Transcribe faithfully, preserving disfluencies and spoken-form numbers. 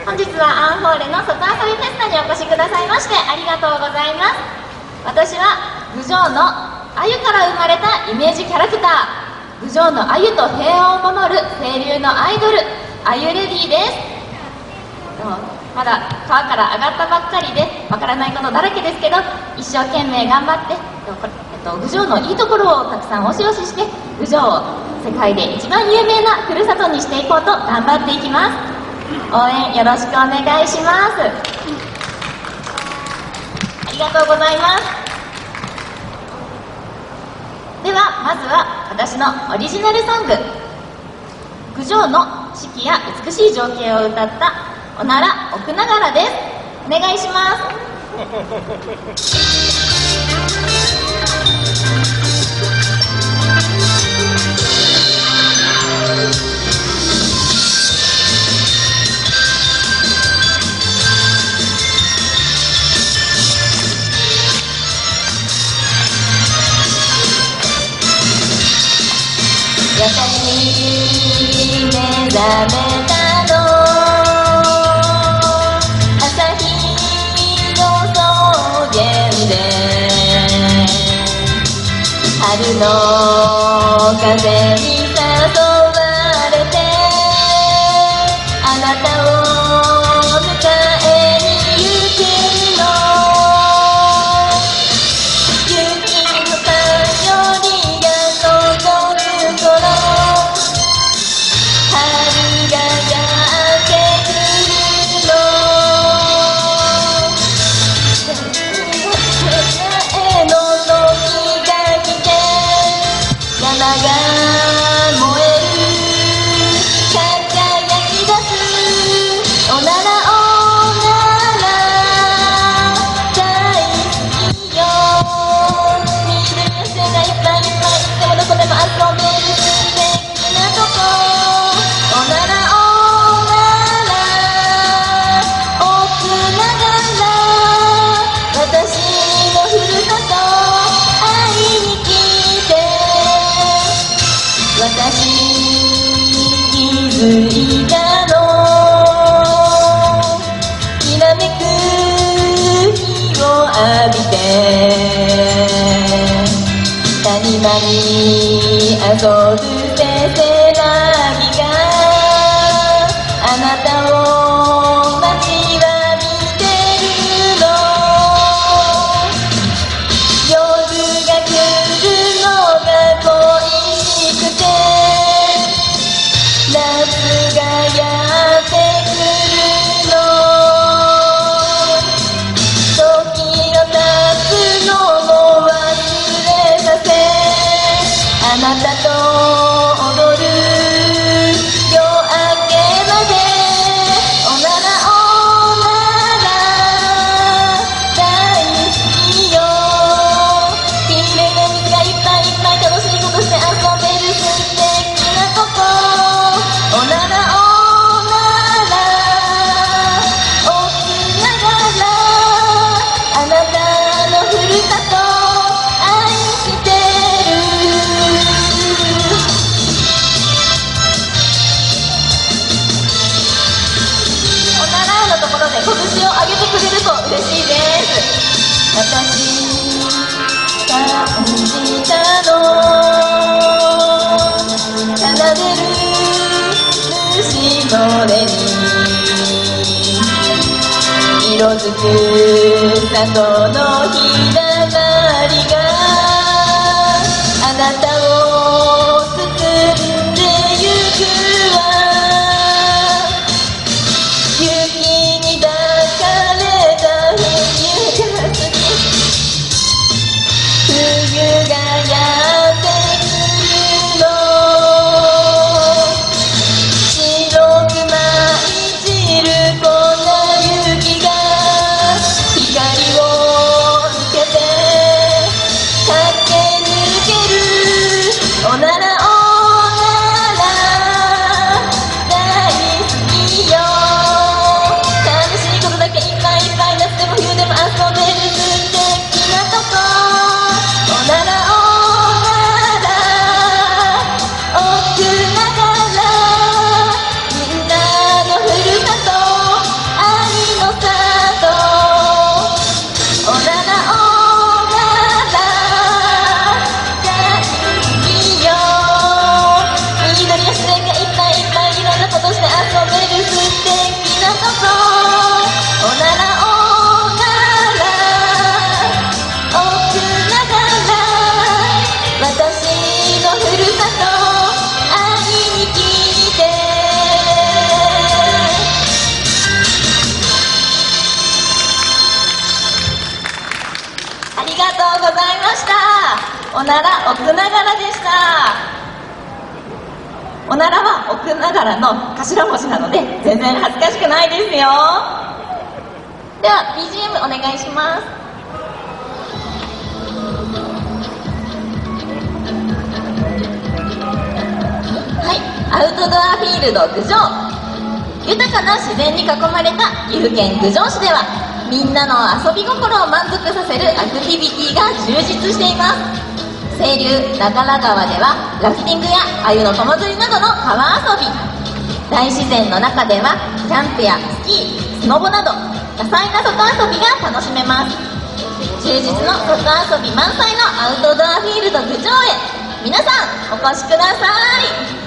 本日はアンフォーレの外遊びフェスタにお越しくださいましてありがとうございます。私は郡上の鮎から生まれたイメージキャラクター、郡上の鮎と平和を守る清流のアイドル、鮎レディです。まだ川から上がったばっかりでわからないことだらけですけど、一生懸命頑張って、えっと、郡上のいいところをたくさん押し押しして、郡上を世界で一番有名なふるさとにしていこうと頑張っていきます。応援よろしくお願いします。ありがとうございます。ではまずは私のオリジナルソング、郡上の四季や美しい情景を歌ったおなら奥ながらです。お願いします。優しい目覚めたの春の風に誘われてあなたを迎えに行くの、雪のたよりが届く頃、春がやってくるの、前の時が山が燃える輝き出すおならおなら大好きよ、緑の線がいっぱいいっぱい、いつもどこでも遊べる素敵なとこ、おならおなら奥ながら私のふるさと会いに来て、私に気づいたの、きらめく日を浴びて谷間に遊ぶせせらぎがあなたを待ちわびてるの、夜が来るのが恋しくて夏がやってくるの、時が経つのも忘れさせあなたと踊る夜明けまで、おならおなら大好きよ、きれいな水がいっぱいいっぱい楽しいことして遊べる素敵なとこ、おならおなら奥ながらあなたのふるさと愛してる、おならのところで拳を上げてくれると嬉しいです。私感じたの奏でる虫の音に色づく里のひだまりがあなたを包んでゆくわ、雪に抱かれた冬が好き、冬がやってくるの、白く舞い散る粉雪が光を受けておなら奥ながらでした。おならは奥ながらの頭文字なので全然恥ずかしくないですよ。では ビージーエム お願いします。はい、アウトドアフィールド郡上。豊かな自然に囲まれた岐阜県郡上市では、みんなの遊び心を満足させるアクティビティが充実しています。清流長良川ではラフティングや鮎の友釣りなどの川遊び、大自然の中ではキャンプやスキー、スノボなど多彩な外遊びが楽しめます。充実の外遊び満載のアウトドアフィールド郡上へ皆さんお越しください。